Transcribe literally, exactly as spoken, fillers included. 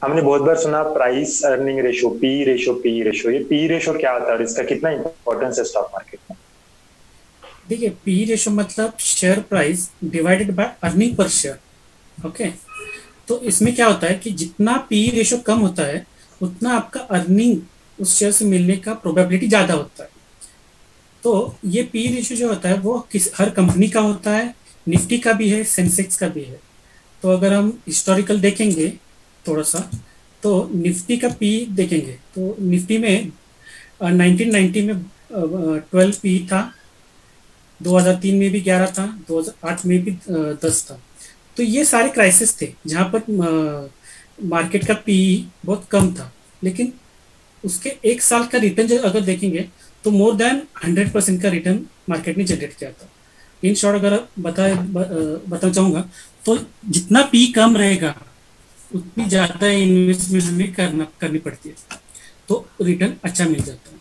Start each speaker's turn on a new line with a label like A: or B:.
A: हमने बहुत बार सुना price earning ratio, P ratio, P ratio. ये पी रेशो क्या होता है और इसका कितना इंपॉर्टेंस है स्टॉक मार्केट में?
B: देखिए, पी रेशो मतलब share price divided by earning per share. Okay. तो इसमें क्या होता है कि जितना पी रेशो कम होता है उतना आपका अर्निंग उस शेयर से मिलने का प्रोबेबिलिटी ज्यादा होता है। तो ये पी रेशो जो होता है वो किस हर कंपनी का होता है, निफ्टी का भी है, सेंसेक्स का भी है। तो अगर हम हिस्टोरिकल देखेंगे थोड़ा सा, तो निफ्टी का पी देखेंगे तो निफ्टी में नाइनटीन नाइंटी में ट्वेल्व पी था, दो हज़ार तीन में भी ग्यारह था, दो हज़ार आठ में भी दस था। तो ये सारे क्राइसिस थे जहाँ पर मार्केट का पी बहुत कम था, लेकिन उसके एक साल का रिटर्न जो अगर देखेंगे तो मोर देन हंड्रेड परसेंट का रिटर्न मार्केट ने जनरेट किया था। इन शॉर्ट अगर बता बताना चाहूंगा तो जितना पी कम रहेगा उतनी ज्यादा इन्वेस्टमेंट हमें करना करनी पड़ती है, तो रिटर्न अच्छा मिल जाता है।